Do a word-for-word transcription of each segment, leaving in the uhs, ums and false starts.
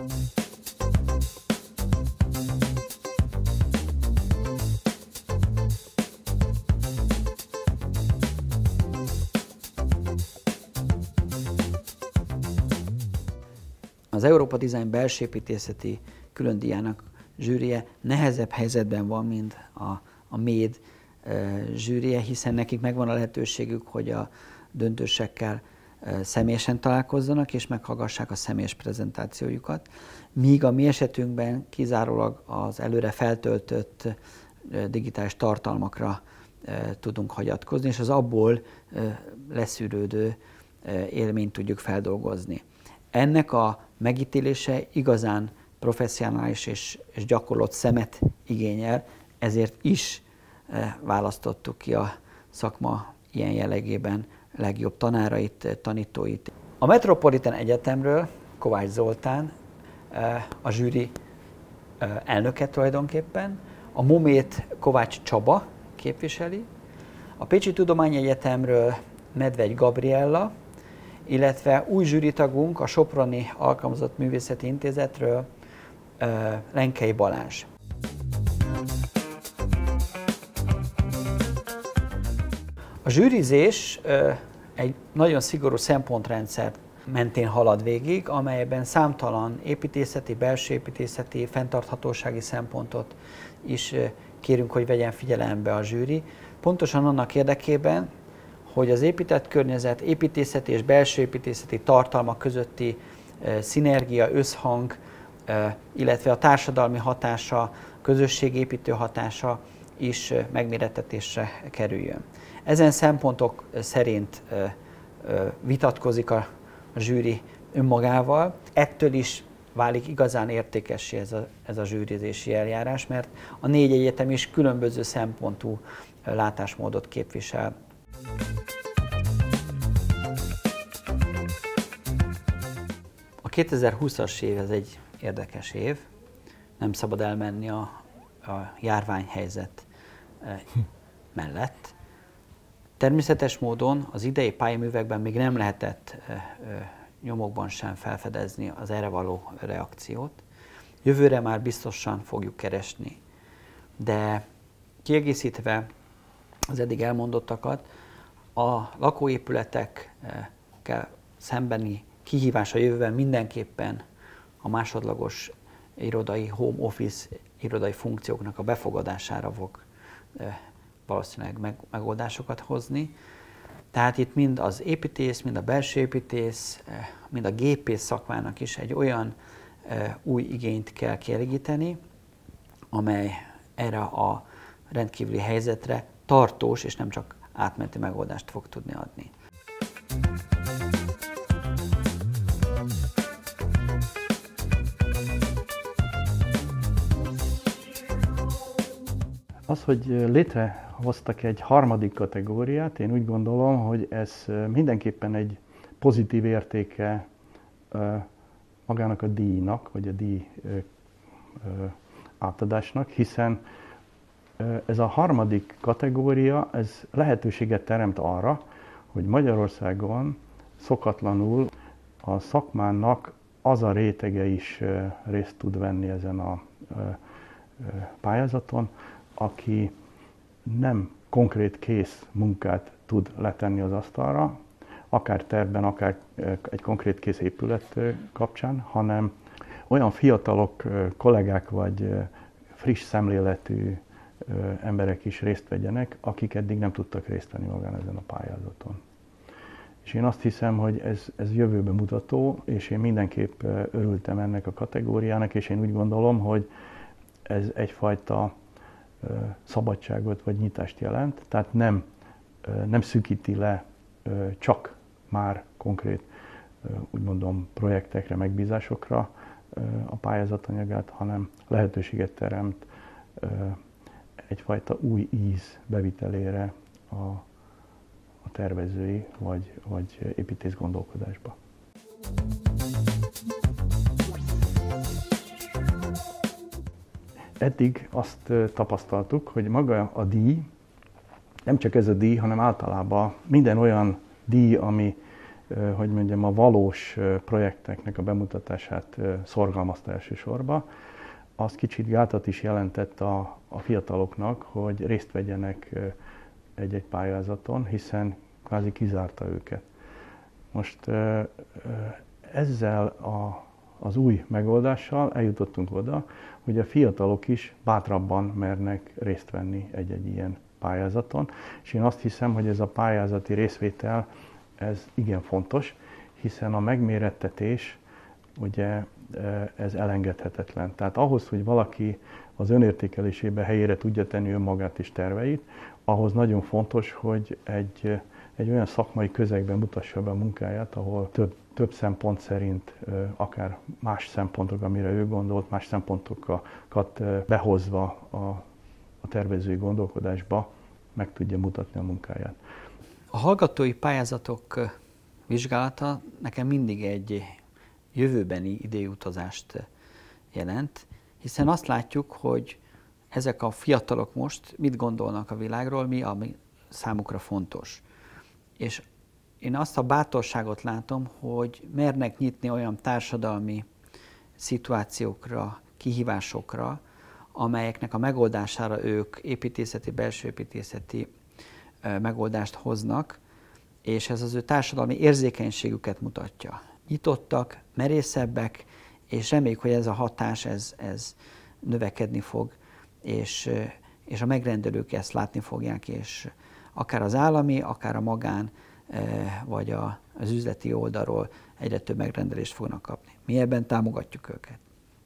Az Európa Design belsőépítészeti különdíjának zsűrije nehezebb helyzetben van, mint a, a méd e, zsűrije, hiszen nekik megvan a lehetőségük, hogy a döntősekkel e, személyesen találkozzanak, és meghallgassák a személyes prezentációjukat, míg a mi esetünkben kizárólag az előre feltöltött e, digitális tartalmakra e, tudunk hagyatkozni, és az abból e, leszűrődő e, élményt tudjuk feldolgozni. Ennek a megítélése igazán professzionális és, és gyakorlott szemet igényel, ezért is e, választottuk ki a szakma ilyen jellegében legjobb tanárait, tanítóit. A Metropolitan Egyetemről Kovács Zoltán e, a zsűri e, elnöke tulajdonképpen, a Momét Kovács Csaba képviseli, a Pécsi Tudományegyetemről Medvegy Gabriella, illetve új zsűritagunk a Soproni Alkalmazott Művészeti Intézetről Lenkei Balázs. A zsűrizés egy nagyon szigorú szempontrendszer mentén halad végig, amelyben számtalan építészeti, belső építészeti, fenntarthatósági szempontot is kérünk, hogy vegyen figyelembe a zsűri, pontosan annak érdekében, hogy az épített környezet, építészeti és belső építészeti tartalmak közötti e, szinergia, összhang, e, illetve a társadalmi hatása, közösségépítő hatása is e, megmérettetésre kerüljön. Ezen szempontok szerint e, e, vitatkozik a, a zsűri önmagával. Ettől is válik igazán értékessé ez a, ez a zsűrizési eljárás, mert a négy egyetem is különböző szempontú e, látásmódot képvisel. A kétezer-húszas év ez egy érdekes év, nem szabad elmenni a, a járványhelyzet mellett. Természetes módon az idei pályaművekben még nem lehetett nyomokban sem felfedezni az erre való reakciót. Jövőre már biztosan fogjuk keresni, de kiegészítve az eddig elmondottakat, a lakóépületekkel szembeni kihívás a jövőben mindenképpen a másodlagos irodai home office irodai funkcióknak a befogadására fog valószínűleg megoldásokat hozni. Tehát itt mind az építész, mind a belső építész, mind a gépész szakmának is egy olyan új igényt kell kielégíteni, amely erre a rendkívüli helyzetre tartós és nem csak átmeneti megoldást fog tudni adni. Az, hogy létrehoztak egy harmadik kategóriát, én úgy gondolom, hogy ez mindenképpen egy pozitív értéke magának a díjnak, vagy a díj átadásnak, hiszen ez a harmadik kategória, ez lehetőséget teremt arra, hogy Magyarországon szokatlanul a szakmának az a rétege is részt tud venni ezen a pályázaton, aki nem konkrét kész munkát tud letenni az asztalra, akár tervben, akár egy konkrét kész épület kapcsán, hanem olyan fiatalok, kollégák vagy friss szemléletű emberek is részt vegyenek, akik eddig nem tudtak részt venni magán ezen a pályázaton. És én azt hiszem, hogy ez, ez jövőbe mutató, és én mindenképp örültem ennek a kategóriának, és én úgy gondolom, hogy ez egyfajta szabadságot vagy nyitást jelent, tehát nem, nem szűkíti le csak már konkrét, úgy mondom, projektekre, megbízásokra a pályázatanyagát, hanem lehetőséget teremt egyfajta új íz bevitelére a, a tervezői vagy, vagy építész gondolkodásba. Eddig azt tapasztaltuk, hogy maga a díj, nem csak ez a díj, hanem általában minden olyan díj, ami hogy mondjam, a valós projekteknek a bemutatását szorgalmazta elsősorban. Az kicsit gátat is jelentett a, a fiataloknak, hogy részt vegyenek egy-egy pályázaton, hiszen kvázi kizárta őket. Most ezzel a, az új megoldással eljutottunk oda, hogy a fiatalok is bátrabban mernek részt venni egy-egy ilyen pályázaton, és én azt hiszem, hogy ez a pályázati részvétel, ez igen fontos, hiszen a megmérettetés, ugye ez elengedhetetlen. Tehát ahhoz, hogy valaki az önértékelésébe helyére tudja tenni önmagát és terveit, ahhoz nagyon fontos, hogy egy, egy olyan szakmai közegben mutassa be a munkáját, ahol több, több szempont szerint, akár más szempontok, amire ő gondolt, más szempontokat behozva a, a tervezői gondolkodásba meg tudja mutatni a munkáját. A hallgatói pályázatok vizsgálata nekem mindig egy jövőbeni időutazást jelent, hiszen azt látjuk, hogy ezek a fiatalok most mit gondolnak a világról, mi ami számukra fontos. És én azt a bátorságot látom, hogy mernek nyitni olyan társadalmi szituációkra, kihívásokra, amelyeknek a megoldására ők építészeti, belsőépítészeti megoldást hoznak, és ez az ő társadalmi érzékenységüket mutatja. Nyitottak, merészebbek, és reméljük, hogy ez a hatás ez, ez növekedni fog, és, és a megrendelők ezt látni fogják, és akár az állami, akár a magán, vagy a, az üzleti oldalról egyre több megrendelést fognak kapni. Mi ebben támogatjuk őket.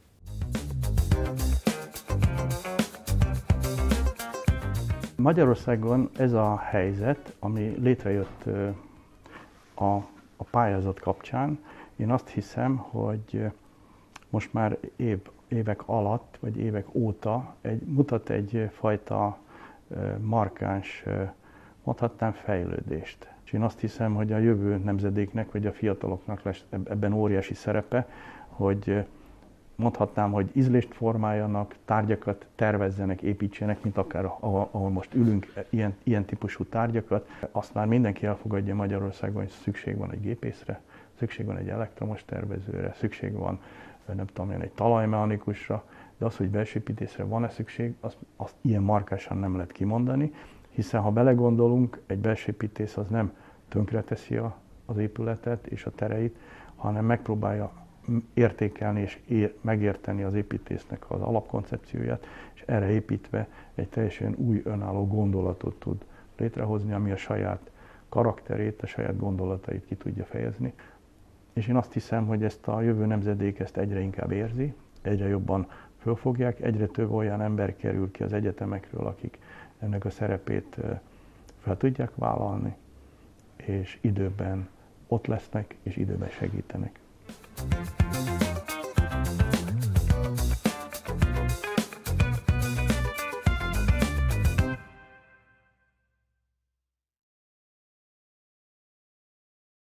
Magyarországon ez a helyzet, ami létrejött a, a pályázat kapcsán, én azt hiszem, hogy most már év, évek alatt, vagy évek óta egy, mutat egyfajta markáns, mondhatnám, fejlődést. És én azt hiszem, hogy a jövő nemzedéknek, vagy a fiataloknak lesz ebben óriási szerepe, hogy mondhatnám, hogy ízlést formáljanak, tárgyakat tervezzenek, építsenek, mint akár ahol, ahol most ülünk, ilyen, ilyen típusú tárgyakat. Azt már mindenki elfogadja Magyarországon, hogy szükség van egy gépészre, szükség van egy elektromos tervezőre, szükség van, nem tudom én, egy talajmechanikusra, de az, hogy belsőépítészre van-e szükség, azt, azt ilyen markásan nem lehet kimondani, hiszen ha belegondolunk, egy belsőépítész az nem tönkreteszi a, az épületet és a tereit, hanem megpróbálja értékelni és ér, megérteni az építésznek az alapkoncepcióját, és erre építve egy teljesen új önálló gondolatot tud létrehozni, ami a saját karakterét, a saját gondolatait ki tudja fejezni. És én azt hiszem, hogy ezt a jövő nemzedék ezt egyre inkább érzi, egyre jobban fölfogják, egyre több olyan ember kerül ki az egyetemekről, akik ennek a szerepét fel tudják vállalni, és időben ott lesznek, és időben segítenek.